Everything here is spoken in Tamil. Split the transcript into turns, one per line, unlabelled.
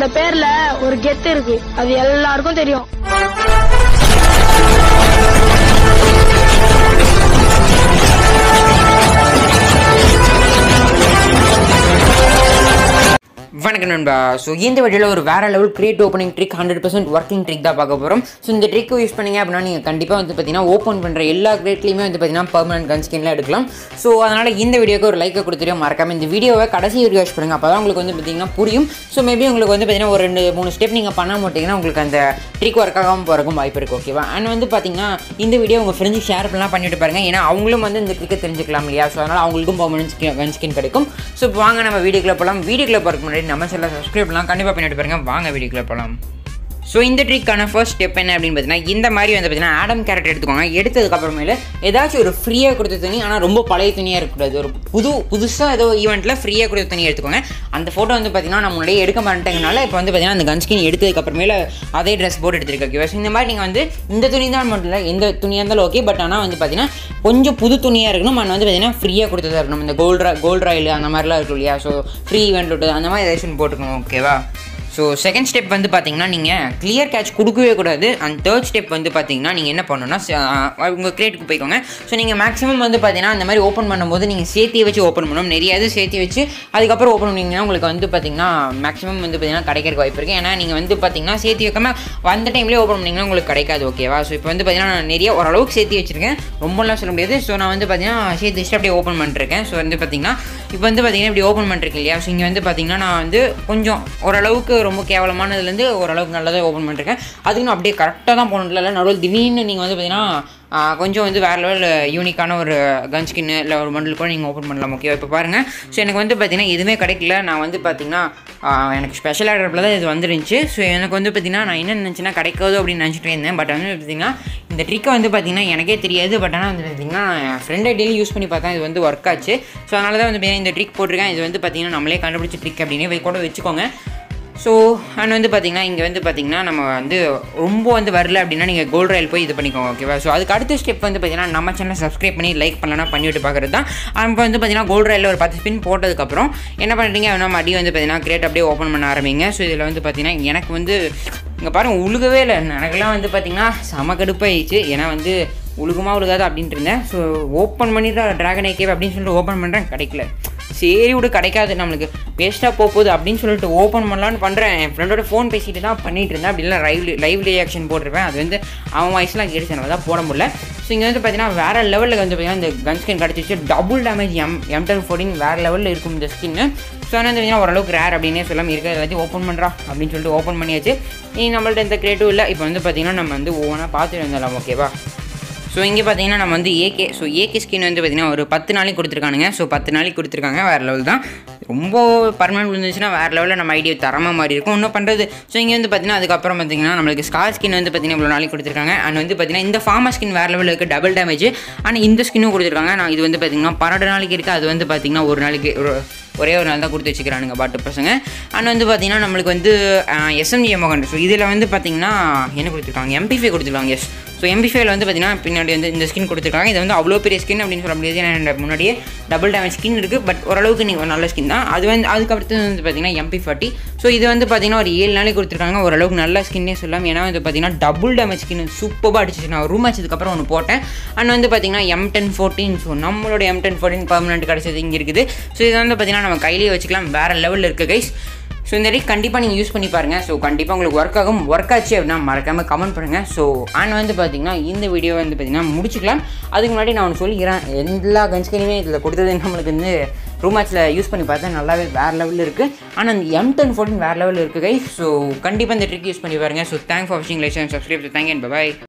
என்னோட பேர்ல ஒரு கெத்து இருக்கு, அது எல்லாருக்கும் தெரியும்.
வணக்கம் நண்பா. ஸோ இந்த வீடியோவில் ஒரு வேறு level create opening trick 100% working trick தான் பார்க்க போகிறோம். ஸோ இந்த ட்ரிக் யூஸ் பண்ணிங்க அப்படின்னா நீங்கள் கண்டிப்பாக வந்து பார்த்தீங்கன்னா ஓப்பன் பண்ணுற எல்லா கிரேட்லையுமே வந்து பார்த்தீங்கன்னா பெர்மனன்ட் கன் ஸ்கின்லாம் எடுக்கலாம். ஸோ அதனால் இந்த வீடியோக்கு ஒரு லைக்கை கொடுத்துட்டு மறக்காம இந்த வீடியோவை கடைசி வரைக்கும் வாட்ச் பண்ணுங்கள். அப்போ தான் உங்களுக்கு வந்து பார்த்தீங்கன்னா புரியும். ஸோ மேபி உங்களுக்கு வந்து பார்த்தீங்கன்னா ஒரு 2-3 ஸ்டெப் நீங்கள் பண்ண மாட்டீங்கன்னா உங்களுக்கு அந்த ட்ரிக் ஒர்க் ஆகாமல் போகிறக்கும் வாய்ப்பு இருக்குது. ஓகேவா? அண்ட் வந்து பார்த்தீங்கன்னா இந்த வீடியோ உங்கள் ஃப்ரெண்ட்ஸுக்கு ஷேர் பண்ணலாம் பண்ணிட்டு பாருங்கள். ஏன்னா அவங்களும் வந்து இந்த ட்ரிக்கை தெரிஞ்சுக்கலாம் இல்லையா? ஸோ அதனால் அவங்களுக்கும் பெர்மனன்ட் கன் ஸ்கின் கிடைக்கும். ஸோ வாங்க நம்ம வீடியோக்குள்ள போகலாம். வீடியோக்குள்ள போகிறதுக்கு முன்னாடி நம்ம சேனலை சப்ஸ்கிரைப் கண்டிப்பாக பண்ணிட்டு பாருங்க. வாங்க வீடியோக்குள்ள போகலாம். ஸோ இந்த ட்ரிக்கான ஃபர்ஸ்ட் ஸ்டெப் என்ன அப்படின்னு பார்த்தீங்கன்னா இந்த மாதிரி வந்து பார்த்தீங்கன்னா ஆடம் கேரட் எடுத்துக்கோங்க. எடுத்ததுக்கப்புறமேல ஏதாச்சும் ஒரு ஃப்ரீயாக கொடுத்த துணி, ஆனால் ரொம்ப பழைய துணியாக இருக்கக்கூடாது. ஒரு புதுசாக ஏதோ ஈவெண்ட்டில் ஃப்ரீயாக கொடுத்த துணி எடுத்துக்கோங்க. அந்த ஃபோட்டோ வந்து பார்த்தீங்கன்னா நான் முன்னாடியே எடுக்க மாட்டேங்கனால இப்போ வந்து பார்த்தீங்கன்னா அந்த கன்ஸ்கின் எடுத்ததுக்கப்புறமேல அதே ட்ரெஸ் போட்டு எடுத்துருக்கேன். ஓகே, ஸோ இந்த மாதிரி நீங்கள் வந்து இந்த துணி தான் மட்டும் இல்லை, எந்த துணியாக இருந்தாலும் ஓகே. பட் ஆனால் வந்து பார்த்தீங்கன்னா கொஞ்சம் புது துணியாக இருக்கணும். அண்ட் வந்து பார்த்தீங்கன்னா ஃப்ரீயாக கொடுத்ததாக இருக்கணும். இந்த கோல்ட் ராயில் அந்த மாதிரிலாம் இருக்கும் இல்லையா? ஸோ ஃப்ரீ ஈவெண்ட் விட்டது அந்த மாதிரி ஏதாச்சும் போட்டுக்கணும். ஓகேவா? ஸோ செகண்ட் ஸ்டெப் வந்து பார்த்தீங்கன்னா நீங்கள் கிளியர் கேட்ச் கொடுக்கவே கூடாது. அண்ட் தேர்ட் ஸ்டெப் வந்து பார்த்தீங்கன்னா நீங்கள் என்ன பண்ணணும்னா உங்கள் கிரேட்டுக்கு போய்க்கோங்க. ஸோ நீங்கள் மேக்ஸிமம் வந்து பார்த்தீங்கன்னா அந்த மாதிரி ஓப்பன் பண்ணும்போது நீங்கள் சேர்த்தி வச்சு ஓப்பன் பண்ணணும். நிறைய இது சேர்த்தி வச்சு அதுக்கப்புறம் ஓப்பன் பண்ணிங்கன்னா உங்களுக்கு வந்து பார்த்தீங்கன்னா மேக்ஸிமம் வந்து பார்த்தீங்கன்னா கிடைக்கிறக்கு வாய்ப்பு இருக்குது. ஏன்னா நீங்கள் வந்து பார்த்தீங்கன்னா சேர்த்தி வைக்காமல் வந்த டைம்லேயே ஓப்பன் பண்ணிங்கன்னா உங்களுக்கு கிடைக்காது. ஓகேவா? ஸோ இப்போ வந்து பார்த்தீங்கன்னா நான் நிறைய ஓரளவுக்கு சேர்த்தி வச்சுருக்கேன், ரொம்பலாம் சொல்ல முடியாது. ஸோ நான் வந்து பார்த்தீங்கன்னா சேர்த்து வச்சுட்டு அப்படியே ஓப்பன் பண்ணிருக்கேன். ஸோ வந்து பார்த்தீங்கன்னா இப்போ வந்து பார்த்தீங்கன்னா இப்படி ஓப்பன் பண்ணிருக்கேன் இல்லையா? ஸோ இங்கே வந்து பார்த்தீங்கன்னா நான் வந்து கொஞ்சம் ஓரளவுக்கு ரொம்ப கேவலமானதுலேருந்து ஓரளவுக்கு நல்லதாக ஓப்பன் பண்ணிருக்கேன். அதுக்கு நான் அப்படியே கரெக்டாக தான் போகணும். இல்லை நடுவில் திடீர்னு நீங்கள் வந்து பார்த்தீங்கன்னா கொஞ்சம் வந்து வேறு லெவல் யூனிக்கான ஒரு கன் ஸ்கின்னு இல்லை ஒரு பண்டில் கூட நீங்கள் ஓப்பன் பண்ணலாம். ஓகே, இப்போ பாருங்கள். ஸோ எனக்கு வந்து பார்த்தீங்கன்னா எதுவுமே கிடைக்கல. நான் வந்து பார்த்தீங்கன்னா எனக்கு ஸ்பெஷல் ஆர்டரில் தான் இது வந்துருந்துச்சு. ஸோ எனக்கு வந்து பார்த்தீங்கன்னா நான் என்ன நினச்சின்னா கிடைக்காது அப்படின்னு நினச்சிட்டு இருந்தேன். பட் வந்து பார்த்தீங்கன்னா இந்த ட்ரிக்கை வந்து பார்த்தீங்கன்னா எனக்கே தெரியாது. பட் ஆனால் வந்து பார்த்தீங்கன்னா என் ஃப்ரெண்டை டெய்லி யூஸ் பண்ணி பார்த்தா இது வந்து ஒர்க் ஆச்சு. ஸோ அதனால தான் வந்து பார்த்தீங்கன்னா இந்த ட்ரிக் போட்டிருக்கேன். இது வந்து பார்த்தீங்கன்னா நம்மளே கண்டுபிடிச்ச ட்ரிக் அப்படின்னு கூட வச்சுக்கோங்க. ஸோ அண்ட் வந்து பார்த்தீங்கன்னா இங்கே வந்து பார்த்தீங்கன்னா நம்ம வந்து ரொம்ப வந்து வரல அப்படின்னா நீங்கள் கோல்ட் ராயில் போய் இது பண்ணிக்கோங்க. ஓகேவா? ஸோ அதுக்கு அடுத்த ஸ்டெப் வந்து பார்த்தீங்கன்னா நம்ம சேனலை சப்ஸ்கிரைப் பண்ணி லைக் பண்ணலாம் பண்ணிவிட்டு பார்க்குறது தான். இப்போ வந்து பார்த்தீங்கன்னா கோல்ட் ராயில் ஒரு 10 ஸ்பின் போட்டதுக்கப்புறம் என்ன பண்ணுறீங்க அப்படின்னா மறுபடியும் வந்து பார்த்தீங்கன்னா கிரேட் அப்படியே ஓப்பன் பண்ண ஆரம்பிங்க. ஸோ இதில் வந்து பார்த்தீங்கன்னா எனக்கு வந்து இங்கே பாருங்கள் உழுகவே இல்லை. எனக்குலாம் வந்து பார்த்தீங்கன்னா செம கடுப்பாயிடுச்சு. ஏன்னா வந்து உழுகாது அப்படின்ட்டு இருந்தேன். ஸோ ஓப்பன் பண்ணிட்டு ட்ராகன் ஐக்கே அப்படின்னு சொல்லிட்டு ஓப்பன் பண்ணுறேன், கிடைக்கல. சரி விடு, கிடைக்காது நம்மளுக்கு, வேஸ்ட்டாக போகுது அப்படின்னு சொல்லிட்டு ஓப்பன் பண்ணலான்னு பண்ணுறேன். என் ஃப்ரெண்டோட ஃபோன் பேசிட்டு தான் பண்ணிட்டு இருந்தேன். அப்படிலாம் லைவ் ரியாக்ஷன் போட்டிருப்பேன். அது வந்து அவன் வாய்ஸ்லாம் கேட்டுச்சு, நம்ம தான் போட முடியல. ஸோ இங்கே வந்து பார்த்தீங்கன்னா வேறு லெவலில் வந்து பார்த்தீங்கன்னா இந்த கன் ஸ்கின் கிடச்சிச்சு. டபுள் டேமேஜ் M1014 வேறு லெவலில் இருக்கும் இந்த ஸ்கின்னு. ஸோ ஆனால் பார்த்தீங்கன்னா ஓரளவுக்கு ரேர் அப்படின்னே சொல்லாமல் இருக்குது. எல்லாத்தையும் ஓப்பன் பண்ணுறா அப்படின்னு சொல்லிட்டு ஓப்பன் பண்ணியாச்சு. நம்மள்ட்ட இந்த கிரியேட்டிவ் இல்லை. இப்போ வந்து பார்த்தீங்கன்னா நம்ம வந்து ஒவ்வொன்றா பார்த்துட்டு வந்துடலாம். ஓகேவா? ஸோ இங்கே பார்த்தீங்கன்னா நம்ம வந்து ஏகே ஸ்கின் வந்து பார்த்திங்கன்னா ஒரு 10 நாளைக்கு கொடுத்துருக்கானுங்க. ஸோ 10 நாளைக்கு கொடுத்துருக்காங்க. வேறு லெவல் தான். ரொம்ப பர்மனெண்ட் இருந்துச்சுன்னா வேறு லெவலில் நம்ம ஐடியா தரமாக மாதிரி இருக்கும் இன்னும் பண்ணுறது. ஸோ இங்கே வந்து பார்த்திங்கன்னா அதுக்கப்புறம் பார்த்திங்கன்னா நம்மளுக்கு ஸ்கார் ஸ்கின் வந்து பார்த்திங்கன்னா இவ்வளோ நாளைக்கு கொடுத்துருக்காங்க. அண்ட் வந்து பார்த்திங்கன்னா இந்த ஃபார்மர் ஸ்கின் வேறு லெவலில் இருக்குது, டபுள் டேமேஜ். ஆனால் இந்த ஸ்கின்னும் கொடுத்துருக்காங்க. நான் இது வந்து பார்த்திங்கன்னா 12 நாளைக்கு இருக்குது. அது வந்து பார்த்திங்கன்னா ஒரு நாளைக்கு ஒரே ஒரு நாள் தான் கொடுத்து வச்சுக்கிறானுங்க பாட்டு பசங்க. அண்ட் வந்து பார்த்திங்கன்னா நம்மளுக்கு வந்து SMG M1. ஸோ இதில் வந்து பார்த்திங்கன்னா என்ன கொடுத்துருக்காங்க, MP5 கொடுத்துருக்காங்க. எஸ், ஸோ MP5 வந்து பார்த்திங்கன்னா பின்னாடி வந்து இந்த ஸ்கின் கொடுத்துருக்காங்க. இது வந்து அவ்வளோ பெரிய ஸ்கின் அப்படின்னு சொல்ல முடியாது. ஏன்னா முன்னாடியே டபுள் டேமேஜ் ஸ்கின் இருக்குது. பட் ஓரளவுக்கு நீங்கள் நல்ல ஸ்கின் தான். அது வந்து அதுக்கடுத்து வந்து பார்த்திங்கன்னா MP40. ஸோ இது வந்து பார்த்திங்கன்னா ஒரு 7 நாளைக்கு கொடுத்துருக்காங்க. ஓரளவுக்கு நல்ல ஸ்கின்னே சொல்லலாம். ஏன்னா வந்து பார்த்திங்கன்னா டபுள் டேமேஜ் ஸ்கின் சூப்பராக அடிச்சிச்சு. நான் ரூம் ஆச்சதுக்கப்புறம் ஒன்று போட்டேன். அண்ட் வந்து பார்த்திங்கன்னா M1014. ஸோ நம்மளோட M1014 பர்மனெண்ட் கிடச்சது இங்கே இருக்குது. ஸோ இதை வந்து பார்த்திங்கன்னா நம்ம கையிலேயே வச்சுக்கலாம். வேறு லெவலில் இருக்குது கைஸ். ஸோ இந்த ட்ரிக் கண்டிப்பாக நீங்கள் யூஸ் பண்ணி பாருங்கள். ஸோ கண்டிப்பாக உங்களுக்கு ஒர்க் ஆகும். ஒர்க் ஆச்சு அப்படின்னா மறக்காமல் கமெண்ட் பண்ணுங்கள். ஸோ அண்ட் வந்து பார்த்திங்கன்னா இந்த வீடியோ வந்து பார்த்திங்கன்னா முடிச்சிக்கலாம். அதுக்கு முன்னாடி நான் ஒன்று சொல்லிக்கிறேன். எல்லா கன்ஸ்கினுமே இதில் கொடுத்தது நம்மளுக்கு வந்து ரூம் மேட்ச்சில் யூஸ் பண்ணி பார்த்தா நல்லாவே வேறு லெவலில் இருக்குது. ஆனால் அந்த M1014 வேறு லெவலில் இருக்குது கைஸ். ஸோ கண்டிப்பாக இந்த ட்ரிக் யூஸ் பண்ணி பாருங்கள். ஸோ தேங்க்ஸ் ஃபார் வாட்சிங், like and subscribe. Thank you and by.